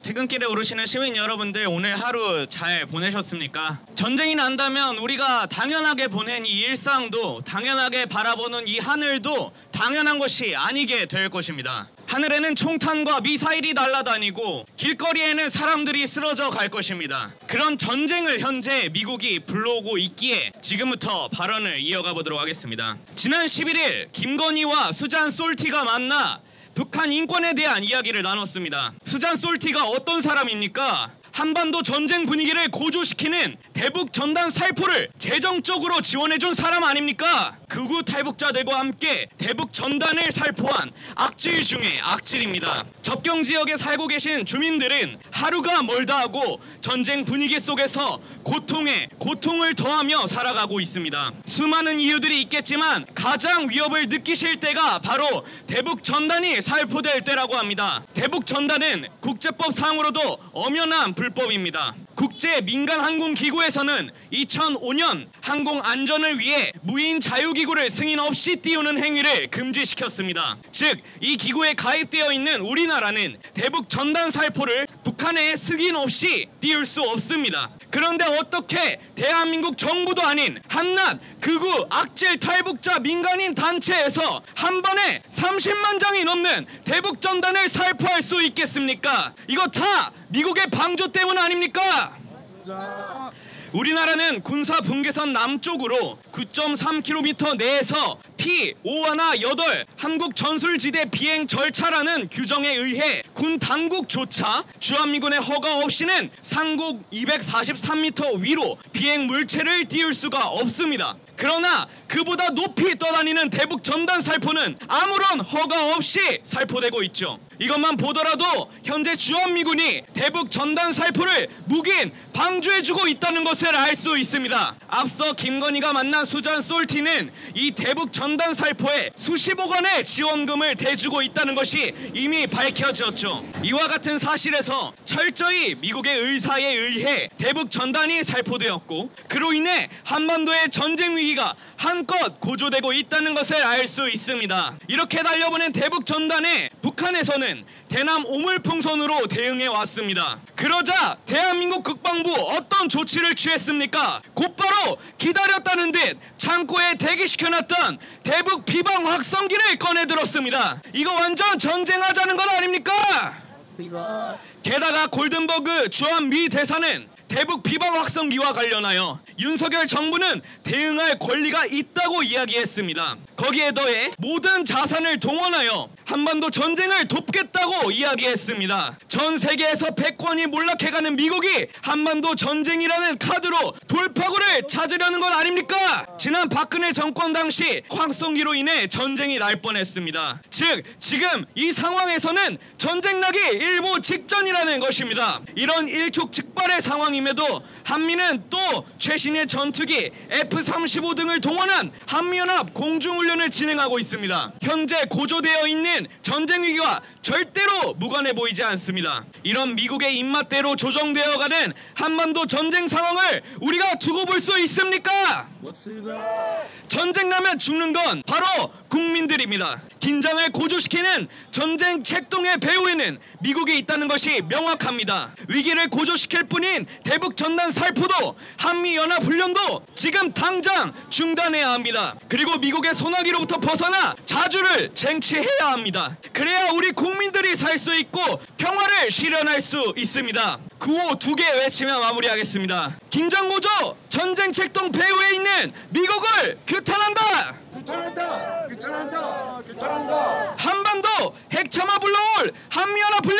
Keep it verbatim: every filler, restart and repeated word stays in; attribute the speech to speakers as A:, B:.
A: 퇴근길에 오르시는 시민 여러분들, 오늘 하루 잘 보내셨습니까? 전쟁이 난다면 우리가 당연하게 보낸 이 일상도, 당연하게 바라보는 이 하늘도 당연한 것이 아니게 될 것입니다. 하늘에는 총탄과 미사일이 날아다니고 길거리에는 사람들이 쓰러져 갈 것입니다. 그런 전쟁을 현재 미국이 불러오고 있기에 지금부터 발언을 이어가 보도록 하겠습니다. 지난 십일 일 김건희와 수잔 솔티가 만나 북한 인권에 대한 이야기를 나눴습니다. 수잔 솔티가 어떤 사람입니까? 한반도 전쟁 분위기를 고조시키는 대북 전단 살포를 재정적으로 지원해준 사람 아닙니까? 극우 탈북자들과 함께 대북 전단을 살포한 악질 중에 악질입니다. 접경 지역에 살고 계신 주민들은 하루가 멀다 하고 전쟁 분위기 속에서 고통에 고통을 더하며 살아가고 있습니다. 수많은 이유들이 있겠지만 가장 위협을 느끼실 때가 바로 대북 전단이 살포될 때라고 합니다. 대북 전단은 국제법상으로도 엄연한 불법입니다. 국제민간항공기구에서는 이천오 년 항공 안전을 위해 무인 자유기구를 승인 없이 띄우는 행위를 금지시켰습니다. 즉, 이 기구에 가입되어 있는 우리나라는 대북 전단 살포를 북한에 승인 없이 띄울 수 없습니다. 그런데 어떻게 대한민국 정부도 아닌 한낱 극우 악질 탈북자 민간인 단체에서 한 번에 삼십만 장이 넘는 대북 전단을 살포할 수 있겠습니까? 이거 다 미국의 방조 때문 아닙니까? 우리나라는 군사 분계선 남쪽으로 구 점 삼 킬로미터 내에서 피 오십팔 한국 전술지대 비행 절차라는 규정에 의해 군 당국조차 주한미군의 허가 없이는 상공 이백사십삼 미터 위로 비행 물체를 띄울 수가 없습니다. 그러나 그보다 높이 떠다니는 대북 전단 살포는 아무런 허가 없이 살포되고 있죠. 이것만 보더라도 현재 주한미군이 대북 전단 살포를 묵인 방조해주고 있다는 것을 알 수 있습니다. 앞서 김건희가 만난 수잔 솔티는 이 대북 전단 살포에 수십억 원의 지원금을 대주고 있다는 것이 이미 밝혀졌죠. 이와 같은 사실에서 철저히 미국의 의사에 의해 대북 전단이 살포되었고, 그로 인해 한반도의 전쟁 위기가 한껏 고조되고 있다는 것을 알 수 있습니다. 이렇게 달려보낸 대북 전단에 북한에서는 대남 오물풍선으로 대응해 왔습니다. 그러자 대한민국 국방부 어떤 조치를 취했습니까? 곧바로 기다렸다는 듯 창고에 대기시켜놨던 대북 비방 확성기를 꺼내들었습니다. 이거 완전 전쟁하자는 건 아닙니까? 게다가 골든버그 주한미 대사는 대북 비방 확성기와 관련하여 윤석열 정부는 대응할 권리가 있다고 이야기했습니다. 거기에 더해 모든 자산을 동원하여 한반도 전쟁을 돕겠다고 이야기했습니다. 전 세계에서 패권이 몰락해가는 미국이 한반도 전쟁이라는 카드로 돌파구를 찾으려는 건 아닙니까? 지난 박근혜 정권 당시 확성기로 인해 전쟁이 날 뻔했습니다. 즉, 지금 이 상황에서는 전쟁 나기 일보 직전이라는 것입니다. 이런 일촉즉발의 상황임에도 한미는 또 최신의 전투기 에프 삼십오 등을 동원한 한미연합 공중훈련을 진행하고 있습니다. 현재 고조되어 있는 전쟁 위기와 절대로 무관해 보이지 않습니다. 이런 미국의 입맛대로 조정되어가는 한반도 전쟁 상황을 우리가 두고 볼 수 있습니까? 전쟁 나면 죽는 건 바로 국민들입니다. 긴장을 고조시키는 전쟁 책동의 배후에는 미국이 있다는 것이 명확합니다. 위기를 고조시킬 뿐인 대북 전단 살포도 한미연합훈련도 지금 당장 중단해야 합니다. 그리고 미국의 소나기로부터 벗어나 자주를 쟁취해야 합니다. 그래야 우리 국민들이 살 수 있고 평화를 실현할 수 있습니다. 구호 두 개 외치며 마무리하겠습니다. 긴장고조 전쟁 책동 배후에 있는 미국을 규탄한다! 규탄한다! 규탄한다! 규탄한다! 한반도 핵참화 불러올 한미연합훈련